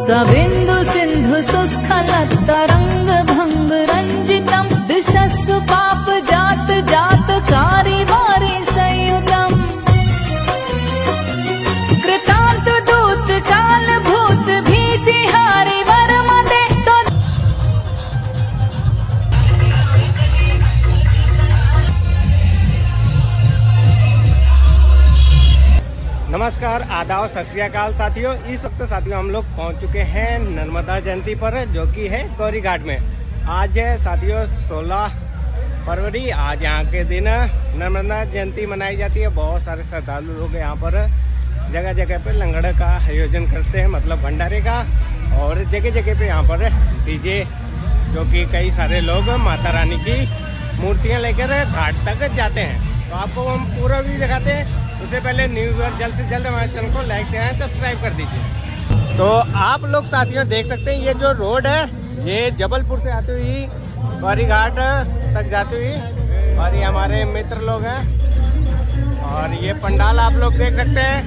सबिंदु सिंधु सुस्खलत्तरंग भंग रंजितम दिशस्सु पाप जात जात कारी वारी संयुतम कृतांत दूत काल भूत भीति हारी वरमदे तो। नमस्कार, आदाब, सत श्री अकाल साथियों। इस वक्त साथियों हम लोग पहुंच चुके हैं नर्मदा जयंती पर, जो कि है गौरी घाट में। आज है साथियों 16 फरवरी। आज यहाँ के दिन नर्मदा जयंती मनाई जाती है। बहुत सारे श्रद्धालु लोग यहाँ पर जगह जगह पे लंगड़ का आयोजन करते हैं, मतलब भंडारे का। और जगह जगह पे यहाँ पर डीजे, जो कि कई सारे लोग माता रानी की मूर्तियाँ लेकर घाट तक जाते हैं। तो आपको हम पूरा भी दिखाते हैं। उससे पहले न्यू ईयर जल्द से जल्द हमारे चैनल को लाइक शेयर सब्सक्राइब कर दीजिए। तो आप लोग साथियों देख सकते हैं, ये जो रोड है ये जबलपुर से आती हुई गौरी घाट तक जाती हुई, और ये हमारे मित्र लोग हैं। और ये पंडाल आप लोग देख सकते हैं,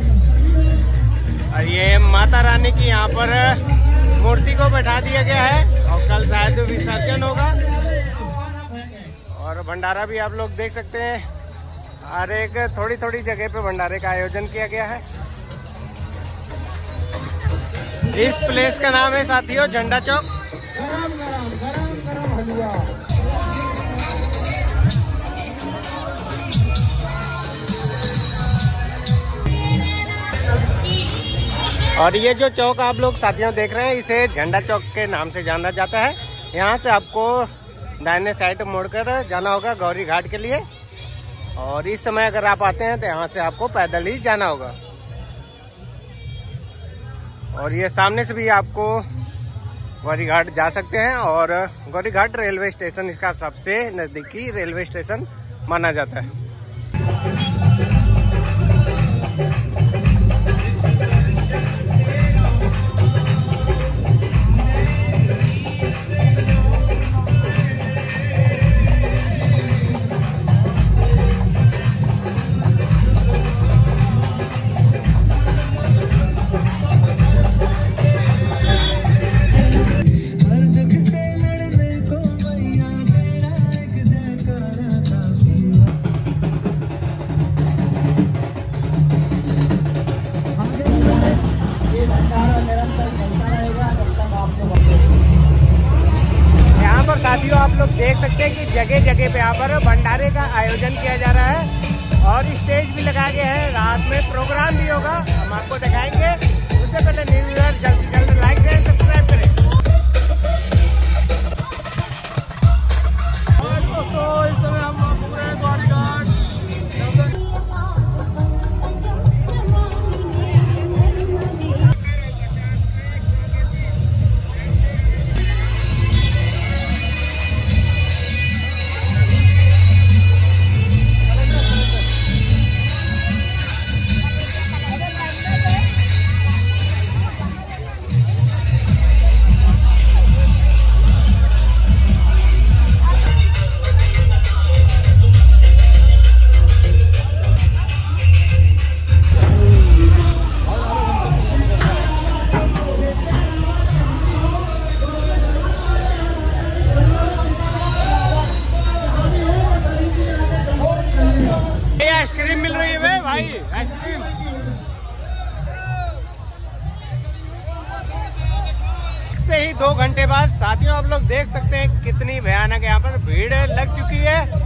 और ये माता रानी की यहाँ पर मूर्ति को बैठा दिया गया है। और कल शायद विसर्जन होगा। और भंडारा भी आप लोग देख सकते हैं। हर एक थोड़ी थोड़ी जगह पे भंडारे का आयोजन किया गया है। इस प्लेस का नाम है साथियों झंडा चौक। और ये जो चौक आप लोग साथियों देख रहे हैं, इसे झंडा चौक के नाम से जाना जाता है। यहाँ से आपको दाहिने साइड मुड़कर जाना होगा गौरी घाट के लिए। और इस समय अगर आप आते हैं तो यहाँ से आपको पैदल ही जाना होगा। और ये सामने से भी आपको गौरी घाट जा सकते हैं। और गौरी घाट रेलवे स्टेशन इसका सबसे नजदीकी रेलवे स्टेशन माना जाता है। साथियों आप लोग देख सकते हैं कि जगह जगह पे यहाँ पर भंडारे का आयोजन किया जा रहा है। और स्टेज भी लगाया गया है। रात में प्रोग्राम भी होगा, हम आपको दिखाएंगे। उससे पहले न्यू ईयर जल्द से जल्द लाइक करें, सब्सक्राइब करें। तो इस समय हम पूरे गौरी घाट आइसक्रीम मिल रही है भाई, आइसक्रीम। से ही 2 घंटे बाद साथियों आप लोग देख सकते हैं कितनी भयानक यहाँ पर भीड़ लग चुकी है।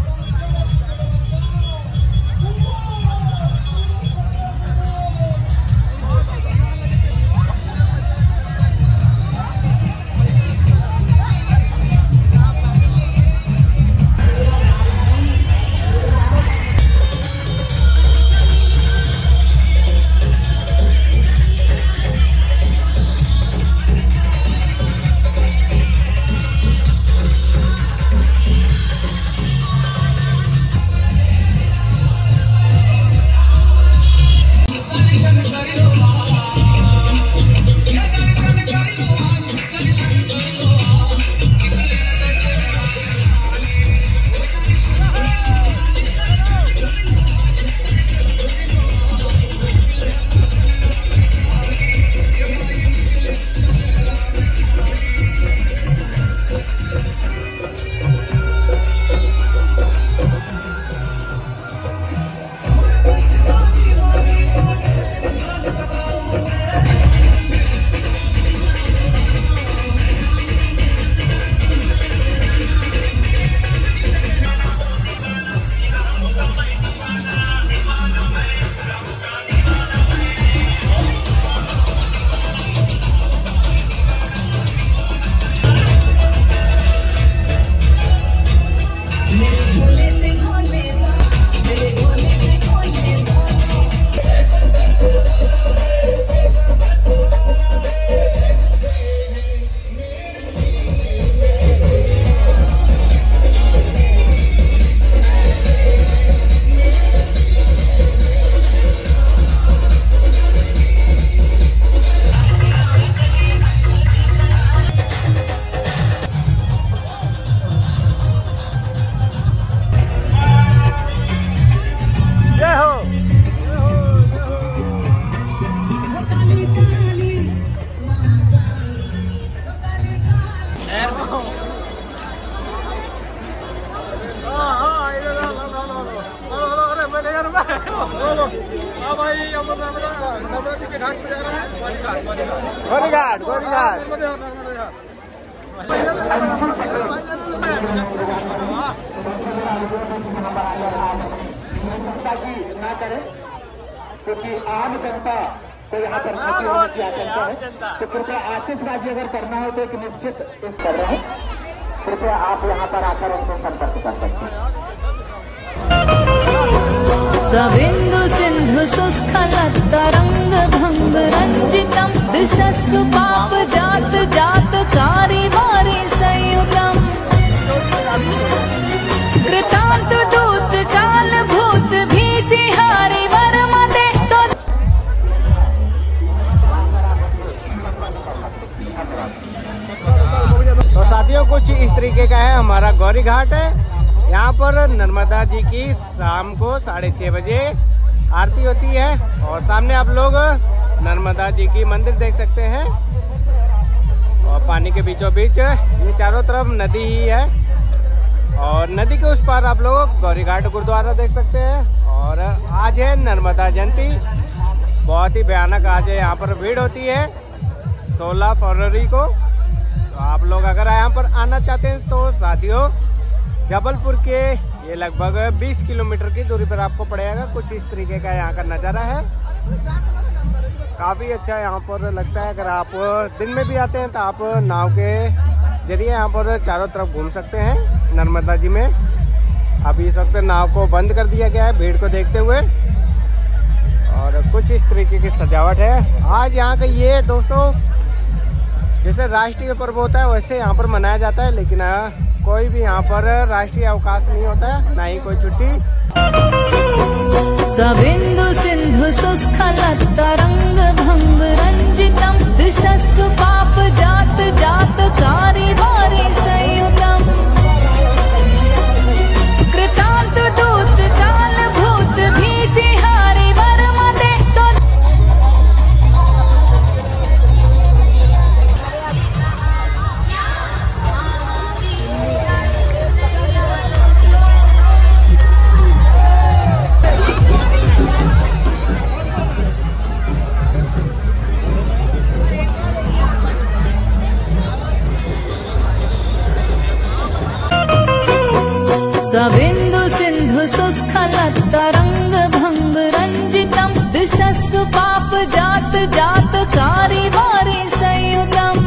गोरीघाट ना करें, क्योंकि आम जनता को यहाँ पर क्षति होने की आशंका है। तो कृपया आतिशबाजी अगर करना हो तो एक निश्चित इस कर रहे हैं, कृपया आप यहाँ पर आकर उनको संपर्क कर सकते हैं। सविन्दु सिन्धु सुस्खलत् तरंग भंग रंजितम् दिशस्सु पाप जात जात कारी वारी संयुतम् कृतांत दूत काल भूत भीति हारी वर्मदे। तो साथियों कुछ इस तरीके का है हमारा गौरी घाट है। यहाँ पर नर्मदा जी की शाम को 6:30 बजे आरती होती है और सामने आप लोग नर्मदा जी की मंदिर देख सकते हैं और पानी के बीचों बीच ये चारों तरफ नदी ही है और नदी के उस पार आप लोग गौरी घाट गुरुद्वारा देख सकते हैं। और आज है नर्मदा जयंती, बहुत ही भयानक आज है यहाँ पर भीड़ होती है 16 फरवरी को। तो आप लोग अगर यहाँ पर आना चाहते हैं तो साथियों जबलपुर के ये लगभग 20 किलोमीटर की दूरी पर आपको पड़ेगा। कुछ इस तरीके का यहाँ का नज़ारा है, काफ़ी अच्छा यहाँ पर लगता है। अगर आप दिन में भी आते हैं तो आप नाव के जरिए यहाँ पर चारों तरफ घूम सकते हैं नर्मदा जी में। अभी इस वक्त नाव को बंद कर दिया गया है भीड़ को देखते हुए और कुछ इस तरीके की सजावट है। आज यहाँ का ये दोस्तों जैसे राष्ट्रीय पर्व होता है वैसे यहाँ पर मनाया जाता है, लेकिन कोई भी यहाँ पर राष्ट्रीय अवकाश नहीं होता है, ना ही कोई छुट्टी। सविन्दु सिन्धु सुस्खलत् तरंग भंग रंजितम् दिशस्सु पाप जात जात कारी वारी संयुतम् कृतांत दूत काल भूत भीति हारी वर्मदे। सविन्दु सिन्धु सुस्खलत् तरंग भंग रंजितम् दिशस्सु पाप जात जात कारी वारी संयुतम्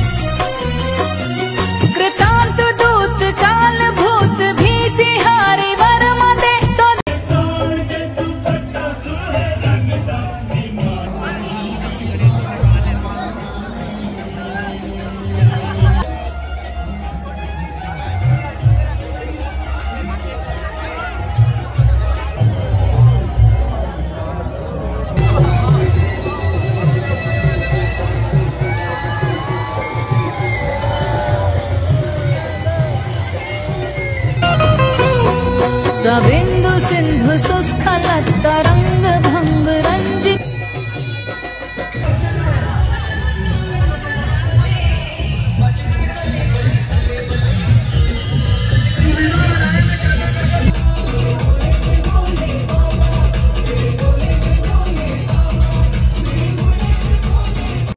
कृतांत दूत काल भूत भीति हारी वर्मदे। सविन्दु